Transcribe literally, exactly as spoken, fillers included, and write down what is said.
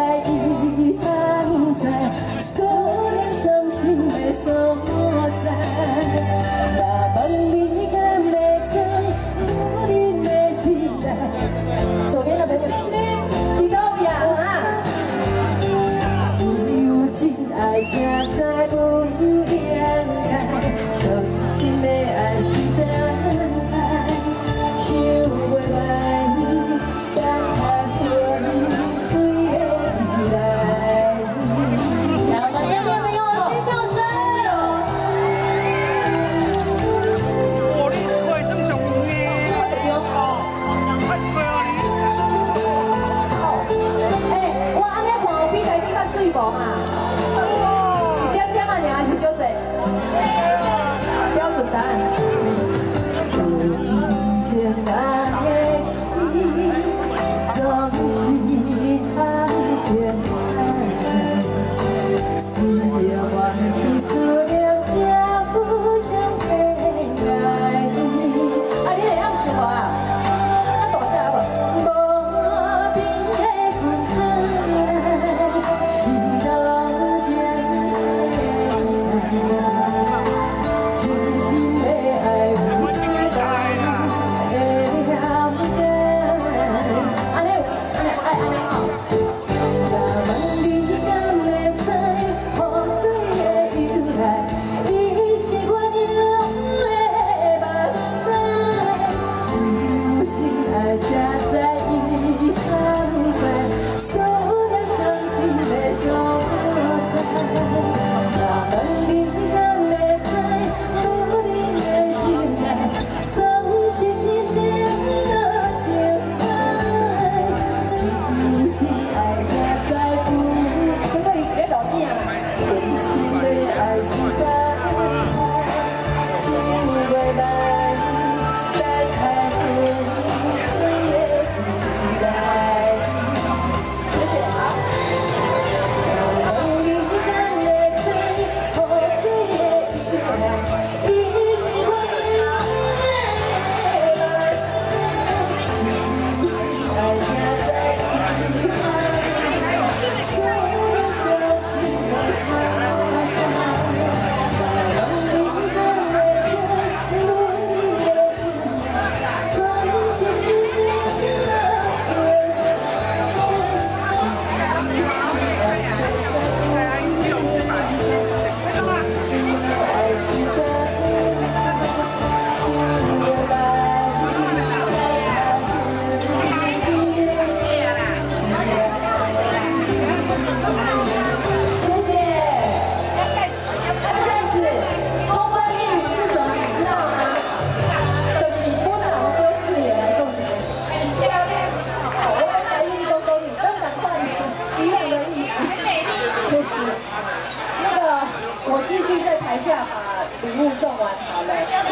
在伊藏在思念伤情的所在。若问你敢会知女人的心内？左边的没错，你都有啊。只有真爱才知不应该，伤心的爱是等待，唱袂完。 无嘛，一点点啊，尔是少济。标准答案。有情人的心，总是藏情爱，思念忘记思念也不想回来。啊，你会晓唱无啊？啊，大声无？无边的分开，是人间真心的爱有谁人会了解？安尼有，安尼爱安尼好。若问你敢会知，雨水的由来，伊是我永的目屎。只有真爱才知伊藏在思念伤情的所在。若问你敢会知，女人的心内总是痴心的情爱，只有真爱才知不。不过伊是咧路边啊，深情的爱是等待，唱袂来，等待回回的依赖。谢谢，好。若问你敢会知，雨水的由来，伊是我永的目屎。只有真爱才知伊藏在思念伤情的所在。若问你敢会知，女人的心内总是痴心的情爱，只有真爱才知不应该，深情的爱是等待，想袂来，谢谢。那这样子，通关密语是什么？你知道吗？就是本人就是也来共鸣。我刚才一勾勾你，都赶快一样的意思。谢谢。那个，我继续在台下把礼物送完好了。